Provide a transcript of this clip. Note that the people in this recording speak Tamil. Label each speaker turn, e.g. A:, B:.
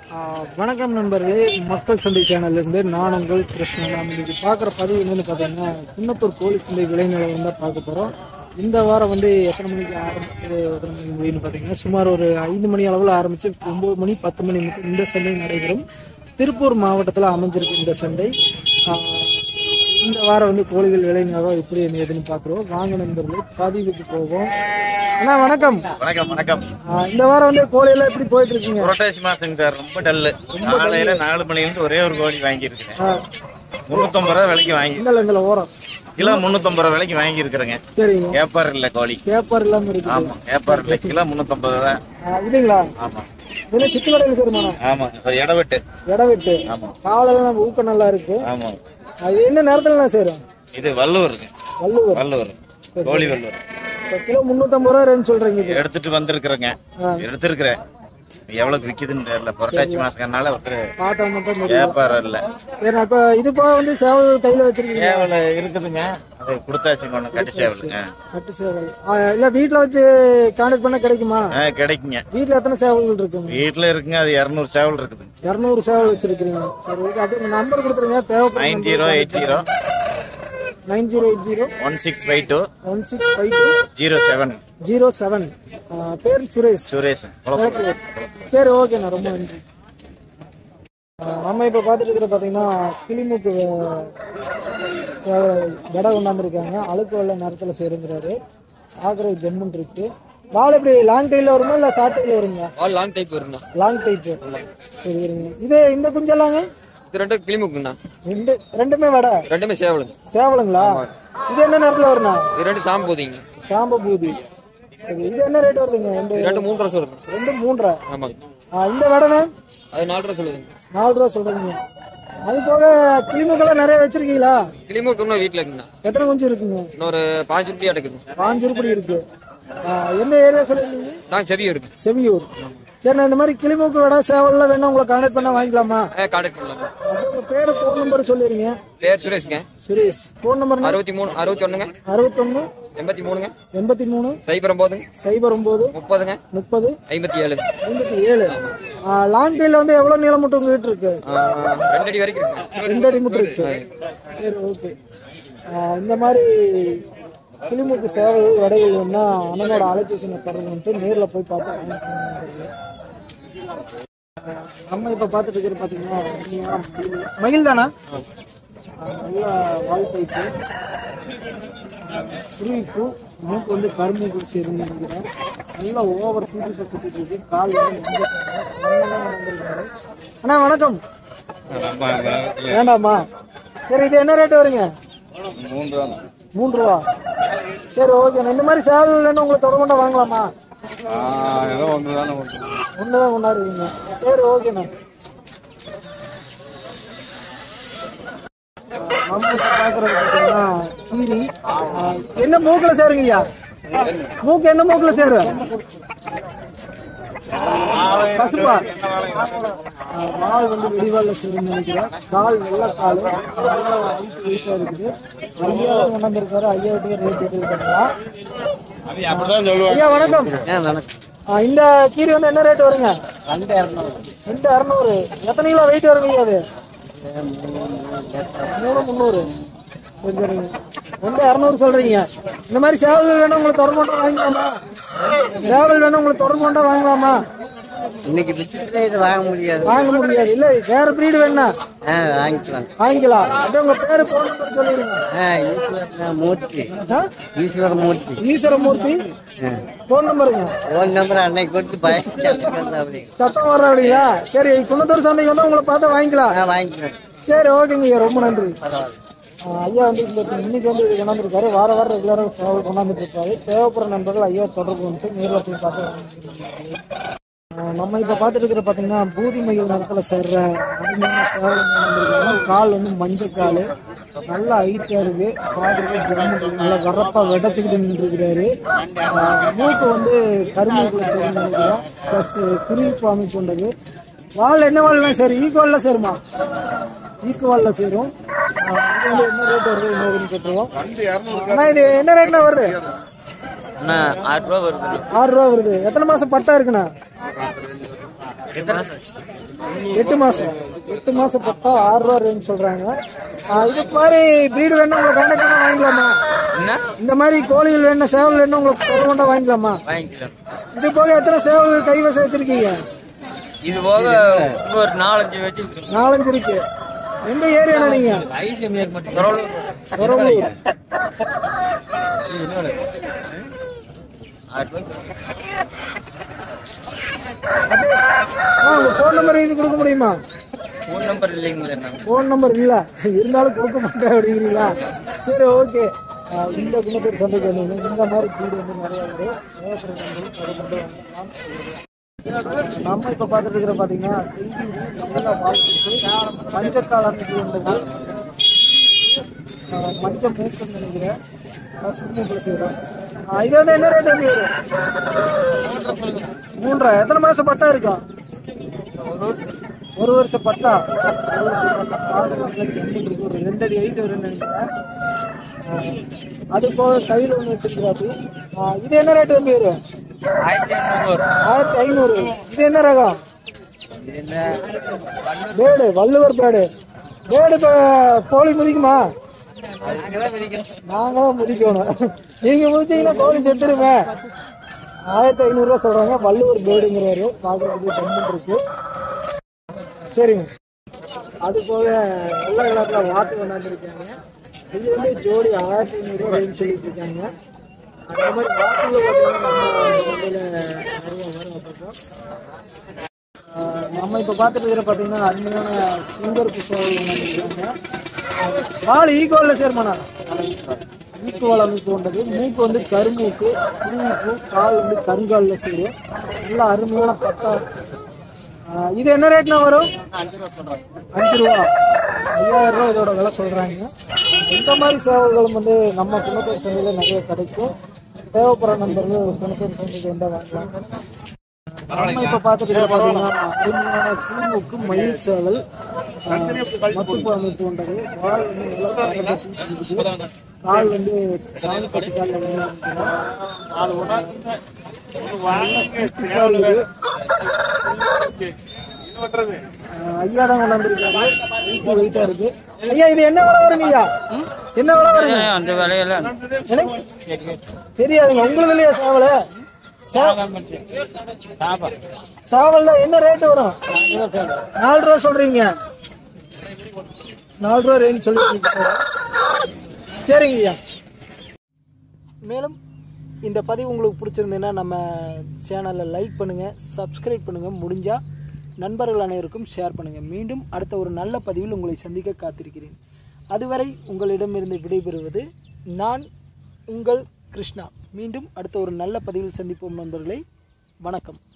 A: வணக்கம் நண்பர்களே, மக்கள் சந்தை சேனல்ல இருந்து நான் உங்கள் கிருஷ்ணன். நாம் இன்னைக்கு பார்க்குற பதிவு என்னன்னு பார்த்தீங்கன்னா, குன்னத்தூர் கோழி சந்தை விலை நிலவரம் தான் பார்க்க போகிறோம். இந்த வாரம் வந்து எத்தனை மணிக்கு ஆரம்பிச்சது, எத்தனை மணி முடியும்னு பார்த்தீங்கன்னா, சுமார் ஒரு 5 மணி அளவில் ஆரம்பித்து 9 மணி 10 மணி மட்டும் இந்த சந்தை நடைபெறும். திருப்பூர் மாவட்டத்தில் அமைஞ்சிருக்கு இந்த சந்தை. இந்த வாரம் வந்து கோழிகள் விலை நிலவரம் எப்படி எதுன்னு பார்க்குறோம். வாங்க நண்பர்களே, பதிவுக்கு போவோம். அண்ணா வணக்கம்.
B: வணக்கம் வணக்கம்.
A: இந்த வாரம் வந்து கோழியெல்லாம் எப்படி போயிட்டு இருக்கீங்க?
B: புரட்டாசி மாசங்க சார், ரொம்ப டல்லு. காலையில 4 மணிலிருந்து ஒரே ஒரு கோழி வாங்கி இருக்கேன். 350 ரூபா விலைக்கு வாங்கி.
A: இந்த ஓரம்
B: கிலோ 350 ரூபா விலைக்கு வாங்கி இருக்கிறேங்க.
A: சரிங்க.
B: கேப்பர் இல்ல கோழி.
A: கேப்பர் இல்லாம இருக்கு.
B: ஆமா, கேப்பர் இல்ல. கிலோ 350 ரூபா.
A: இல்லைங்களா?
B: ஆமா.
A: இது சித்து வரையில சரிமாண்ணா?
B: ஆமா, இடவெட்டு.
A: இடவெட்டு.
B: ஆமா.
A: காலையில நம்ம ஊக்கம் நல்லா இருக்கு.
B: ஆமா.
A: அது என்ன நேரத்துல நான் செய்றோம்?
B: இது வள்ளுவருங்க. வள்ளுவர் கோழி வள்ளுவர்.
A: கிலோ 350 ரூபா ரேஞ்ச் சொல்றீங்க.
B: எடுத்துட்டு வந்திருக்கிறேங்க. எடுத்திருக்கிறேன். எவ்வளவு விக்குதுன்னு தெரியல. புரட்டாசி மாசம்னால
A: பார்த்தா மட்டும்
B: கேப்பர் இல்ல.
A: சரி, இப்ப இது போக வந்து சேவல் கையில வச்சிருக்கீங்க?
B: சேவல் இருக்குதுங்க, அது கொடுத்தாச்சு. ஒண்ணு கட்டு சேவலுங்க.
A: கட்டு சேவல் இல்ல வீட்டுல வச்சு கான்டாக்ட் பண்ண கிடைக்குமா?
B: கிடைக்குங்க.
A: வீட்டுல எத்தனை சேவல்கள் இருக்குங்க?
B: வீட்டுல இருக்குங்க, அது 200 சேவல் இருக்குது.
A: 200 சேவல் வச்சிருக்கீங்க. சரி, ஓகே. அப்படியே நம்பர் கொடுத்துருங்க. தேவைப்படும்.
B: 9080
A: 9080
B: 1652
A: 1652 07. பேர் சுரேஷ். சரி, ஓகேண்ணா, ரொம்ப நன்றி. நம்ம இப்ப பாத்துட்டு இருக்கிற பாத்தீங்கன்னா கிளிமூக்கு கடை கொண்டாந்துருக்காங்க. அழுக்கு வெள்ள நேரத்துல சேருங்கிறாரு. ஆகிற ஜெம்முன் இருக்கு. வால் எப்படி லாங் டைல வருமா இல்ல ஷார்ட் டைல வருங்க?
C: லாங் டைப் வருங்க.
A: Long type. சரி, வருங்க. இது இந்த குஞ்சலாங்க?
C: இது ரெண்டு கிளிமுக்குண்ணா.
A: ரெண்டுமே வடை? ரெண்டுமே சேவலுங்க. சேவலுங்களா? இது என்ன நேரத்துல வருண்ணா? இது ரெண்டு சாம்பூதிங்க. சாம்பூதி. சரி, இது என்ன ரேட் வருதுங்க?
C: ரெண்டு 3 ரூபா சொல்லுங்க.
A: 2 3.
C: ஆமாங்க.
A: இந்த வடைனா
C: அது 4 ரூபா சொல்லுங்க.
A: 4 ரூபா சொல்றீங்க. அது போக கிளிமுக்கெல்லாம் நிறைய வச்சிருக்கீங்களா?
C: கிளிமுக்கு இன்னும் வீட்டுல இருக்குண்ணா.
A: எத்தனை குஞ்சு இருக்குங்க?
C: இன்னொரு 5 ரூபாய் எடுக்குது.
A: 5 ரூபாய் இருக்கு. எந்த ஏரியா சொல்லுங்க?
C: நான் செவியூர்.
A: செவியூர். சரி, நான் இந்த மாதிரி கிளிமூக்கு வடை சேவல்லாம் வேணா உங்களை கான்டாக்ட் பண்ணா வாங்கிக்கலாமா?
C: கான்டாக்ட் பண்ணலாம்.
A: உங்க பேரு ஃபோன் நம்பர் சொல்லிருங்க.
C: பேர் சுரேஷ்ங்க.
A: சுரேஷ். ஃபோன் நம்பர்
C: 63 61ங்க
A: 61
C: 83ங்க
A: 83
C: 09ங்க
A: 09
C: 30ங்க
A: 30
C: 57
A: 57. லாங் டைல வந்து எவ்வளவு நீளம் மட்டும் உங்க வீட்டு இருக்கு?
C: 2 அடி வரைக்கும் இருக்கு.
A: 2 அடி மட்டும் இருக்கு. சரி, ஓகே. இந்த மாதிரி கிளிமூக்கு சேவல் வடைகள் வேணா அண்ணனோட அலைபேசி தரணும்ட்டு நேர்ல போய் பார்த்து வாங்கிக்கணும். நம்ம இப்ப பார்த்துட்டு இருக்கிற பாத்தீங்கன்னா மயில் தானா? நல்ல வால் டைப்பு. புரிவிப்பு மூக்கு வந்து கரும்பு சேருன்னு நினைக்கிறேன். நல்லா ஓவர் சூட்டி சுத்திட்டு இருக்கு. கால் வந்து அண்ணா வணக்கம். வேண்டாமா? சரி, இது என்ன ரேட் வருங்க? 3 ரூபா. சரி, ஓகே. இந்த மாதிரி சேவல் வேணும் உங்களுக்கு தொடர்பு வாங்கலாமா? ஒண்ணுதான் கொண்டாடுவீங்க. சரி, ஓகேண்ணா. நம்ம பாக்குறது பார்த்தீங்கன்னா கீரி. என்ன மூக்குல சேருங்கய்யா? மூக்கு என்ன மூக்குல சேரு? பசுப்பா. வால் வந்து வெடிவால்ல சேருன்னு நினைக்கிறேன். கால் வெள்ள கால் வீசா இருக்குது. ஐயா கொண்டாந்துருக்காரு. ஐயா ரேட் எடுத்துருக்காங்களா? ஐயா வணக்கம். இந்த கீரி வந்து என்ன ரேட் வருங்க? 200. எத்தனை கிலோ வெயிட் வருங்க ஐயா? அது 300. சரிங்க. 200 சொல்றீங்க. இந்த மாதிரி சேவல் வேணும் உங்களுக்கு தொடர்பு வாங்கலாமா? சேவல் வேணும் உங்களுக்கு தொடர்பு வாங்கலாமா?
D: இன்னைக்கு வாங்க முடியாது.
A: இல்ல வேற பிரீடு வேணா வாங்கிக்கலாம். அப்படியே உங்க பேரு போன் நம்பர் சொல்லிடுங்க. ஈஸ்வரமூர்த்தி. போன் நம்பருங்க.
D: அன்னைக்கு கொடுத்து
A: சத்தம் வர்ற அப்படிங்களா? சரி, குன்னத்தூர் சந்தைக்கு வந்து உங்களை பார்த்தா வாங்கிக்கலாம். சரி, ஓகேங்க ஐயா, ரொம்ப நன்றி. ஐயா வந்து இன்னைக்கு வந்து கொண்டாந்துருக்காரு. வாரம் ரெகுலராக சேவல் கொண்டாந்துட்டு இருக்காரு. தேவைப்படுற நண்பர்கள் ஐயா தொடர்பு வந்துட்டு நேரில் போய் பார்த்து. நம்ம இப்ப பாத்துட்டு இருக்கிற பாத்தீங்கன்னா பூதி மயில் நேரத்துல சேர்ற அருமையான சேவல். கால் வந்து மஞ்சள் கால், நல்லா ஹைட்டா இருக்கு. பாக்குறது ஜம்மு நல்லா வரப்பா வெடைச்சுக்கிட்டு நின்று இருக்கிறாரு. மூக்கு வந்து கருமூக்குல சேரும் நினைக்கிறேன். பிளஸ் குறிப்பு அமைப்பு கொண்டது. வால் என்ன வால்லாம் சேரும்? ஈக்குவல்ல சேருமா? ஈக்குவல்ல சேரும். இது வந்து என்ன ரேட் வருது என்னதுன்னு கேட்டுருவோம். ஆனா இது என்ன ரேட்னா வருது?
D: 6 ரூபா வருது.
A: 6 ரூபா வருது. எத்தனை மாசம் பட்டா இருக்குண்ணா? 8 மாசம் 8 மாசம் பட்டா 6 ரூபா ரேஞ்ச் சொல்றாங்க. இது மாதிரி பிரீடு வேணும் உங்களுக்கு கான்டாக்ட் பண்ணா வாங்கிக்கலாமா? இந்த மாதிரி கோழிகள் வேணும் சேவல் வேணும் உங்களுக்கு தொடர்பு கொண்டா வாங்கிக்கலாமா? இது போக எத்தனை சேவல்கள் கைவசம் வச்சிருக்கீங்க?
D: இது போக ஒரு 4-5 வச்சிருக்கோம்.
A: 4-5 இருக்கு. எந்த ஏரியாண்ணா நீங்க? உங்க போன் நம்பர் இது கொடுக்க முடியுமா? போன் நம்பர் இல்ல இருந்தாலும் கொடுக்க மாட்டேன் அப்படிங்கிறீங்களா? சரி ஓகே. இந்த குணத்தூர் சந்தைக்கு வந்து இந்த மாதிரி வீடு வந்து நிறைய இருக்கு. நம்ம இப்ப பார்த்துட்டு இருக்கிற பாத்தீங்கன்னா மஞ்சக்கால் அமைப்பு வந்தது மஞ்சள் மூச்சம் நினைக்கிறேன். இது வந்து என்ன ரேட் வந்து 3.5? எத்தனை மாசம் பட்டா இருக்கும்? 1 வருஷம் பட்டா. 2 அடி ஹைட் வரும்னு நினைக்கிறேன். அது போக கையில் ஒன்று வச்சிருக்காரு. இது என்ன ரேட் வந்து 1500. இது என்ன ரகம்? Pad, Valluvar pad. பேடு இப்போ கோழி முதிக்குமா? நாங்களாம் முதிக்கணும். நீங்க முதிச்சீங்கன்னா கோழி செத்துருமே. 1500 ரூபா சொல்றாங்க. வள்ளுவர் பேடுங்கிறாரு. பார்க்கறதுக்கு கம்மிட்டு இருக்கு. சரிங்க. அது போக எல்லா இடத்துல வாத்து கொண்டாந்துருக்காங்க. இது வந்து ஜோடி 1500 ரூபா ரேஞ்ச் சொல்லிட்டு இருக்காங்க. அந்த மாதிரி வாக்குல நம்ம இப்ப பார்த்துட்டு இருக்கிற பார்த்தீங்கன்னா அருமையான சிங்கருக்கு சேவை. கால் ஈக்குவல்ல சேர்மானா ஈக்குவல் அமைப்பு கொண்டது. மூக்கு வந்து கருமூக்கு, புரிமூக்கு, கால் வந்து கருங்காலில் சேரும். நல்லா அருமையான பட்டா. இது என்ன ரேட்னா வரும்? 5 ரூபா. 5000 ரூபா இதோட விலை சொல்றாங்க. இந்த மாதிரி சேவைகளும் வந்து நம்ம குணத்தூர் சந்தையில நிறைய கிடைக்கும். தேவைப்படுற நண்பர்கள் குணத்தூர் சந்தைக்கு வந்தால் வாங்கலாம். நம்ம இப்ப பார்த்துட்டு பார்த்தீங்கன்னா அருமையான பூமுக்கு மயில் சேவல் மத்துப்பு அமைப்பு கொண்டது. வால் வந்து நல்லா இருக்குது. கால் வந்து சாமி பச்சை காலில் ஐயா தான் கொண்டாந்துருக்காங்க. வெயிட்டா இருக்கு. ஐயா இது என்ன விலை வருங்க? ஐயா என்ன விலை வருங்க?
D: அந்த விலையில
A: தெரியாதுங்க உங்களுக்கு இல்லையா சேவல்? சாவல்ல என்ன ரேட் வரும்? 4 ரூபா சொல்றீங்க. 4 ரூபா ரேஞ்ச் சொல்லிட்டு. சரிங்க ஐயா. மேலும் இந்த பதிவு உங்களுக்கு பிடிச்சிருந்ததுன்னா நம்ம சேனலை லைக் பண்ணுங்க, சப்ஸ்கிரைப் பண்ணுங்க, முடிஞ்சா நண்பர்கள் அனைவருக்கும் ஷேர் பண்ணுங்க. மீண்டும் அடுத்த ஒரு நல்ல பதிவில் உங்களை சந்திக்க காத்திருக்கிறேன். அதுவரை உங்களிடமிருந்து விடைபெறுவது நான் உங்கள் கிருஷ்ணா. மீண்டும் அடுத்த ஒரு நல்ல பதிவில் சந்திப்போம் நண்பர்களே. வணக்கம்.